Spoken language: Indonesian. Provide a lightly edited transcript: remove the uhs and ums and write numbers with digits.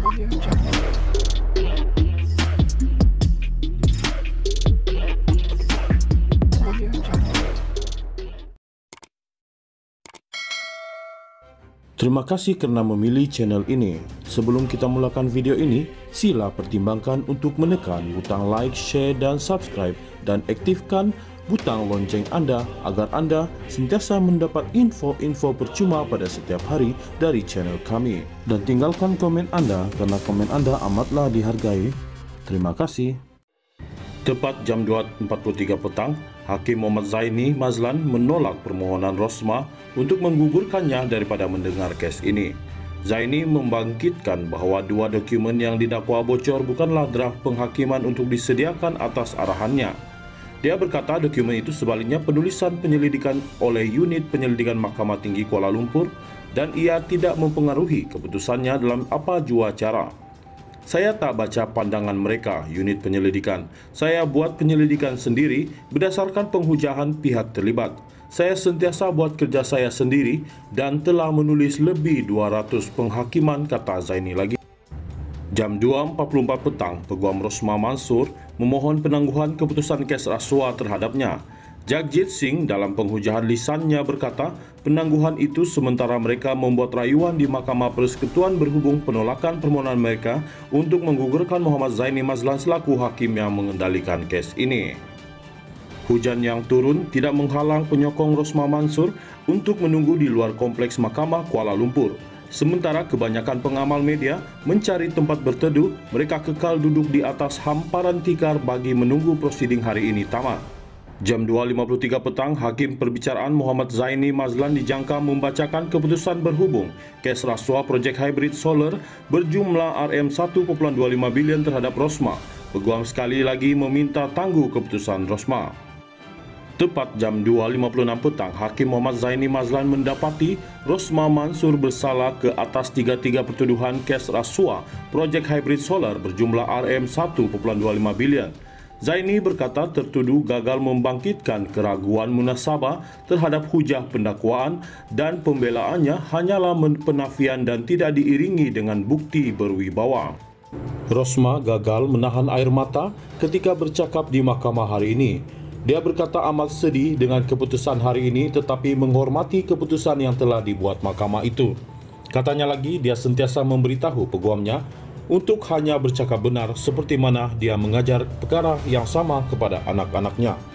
Terima kasih karena memilih channel ini. Sebelum kita mulakan video ini, sila pertimbangkan untuk menekan butang like, share, dan subscribe, dan aktifkan butang lonceng Anda agar Anda sentiasa mendapat info-info percuma pada setiap hari dari channel kami. Dan tinggalkan komen Anda karena komen Anda amatlah dihargai. Terima kasih. Tepat jam 2.43 petang, Hakim Muhammad Zaini Mazlan menolak permohonan Rosmah untuk menggugurkannya daripada mendengar kes ini. Zaini membangkitkan bahawa dua dokumen yang didakwa bocor bukanlah draft penghakiman untuk disediakan atas arahannya. Dia berkata dokumen itu sebaliknya penulisan penyelidikan oleh unit penyelidikan Mahkamah Tinggi Kuala Lumpur dan ia tidak mempengaruhi keputusannya dalam apa jua cara. Saya tak baca pandangan mereka, unit penyelidikan. Saya buat penyelidikan sendiri berdasarkan penghujahan pihak terlibat. Saya sentiasa buat kerja saya sendiri dan telah menulis lebih 200 penghakiman, kata Zaini lagi. Jam 2.44 petang, Peguam Rosmah Mansur memohon penangguhan keputusan kes rasuah terhadapnya. Jagjit Singh dalam penghujahan lisannya berkata, penangguhan itu sementara mereka membuat rayuan di Mahkamah Persekutuan berhubung penolakan permohonan mereka untuk menggugurkan Muhammad Zaini Mazlan selaku hakim yang mengendalikan kes ini. Hujan yang turun tidak menghalang penyokong Rosmah Mansur untuk menunggu di luar kompleks Mahkamah Kuala Lumpur. Sementara kebanyakan pengamal media mencari tempat berteduh, mereka kekal duduk di atas hamparan tikar bagi menunggu prosiding hari ini tamat. Jam 2.53 petang, Hakim Perbicaraan Muhammad Zaini Mazlan dijangka membacakan keputusan berhubung kes rasuah projek hybrid solar berjumlah RM1.25 bilion terhadap Rosmah. Peguam sekali lagi meminta tangguh keputusan Rosmah. Tepat jam 2.56 petang, Hakim Muhammad Zaini Mazlan mendapati Rosmah Mansur bersalah ke atas tiga pertuduhan kes rasuah projek hybrid solar berjumlah RM1.25 bilion. Zaini berkata tertuduh gagal membangkitkan keraguan munasabah terhadap hujah pendakwaan dan pembelaannya hanyalah penafian dan tidak diiringi dengan bukti berwibawa. Rosmah gagal menahan air mata ketika bercakap di mahkamah hari ini. Dia berkata amat sedih dengan keputusan hari ini tetapi menghormati keputusan yang telah dibuat mahkamah itu. Katanya lagi dia sentiasa memberitahu peguamnya untuk hanya bercakap benar seperti mana dia mengajar perkara yang sama kepada anak-anaknya.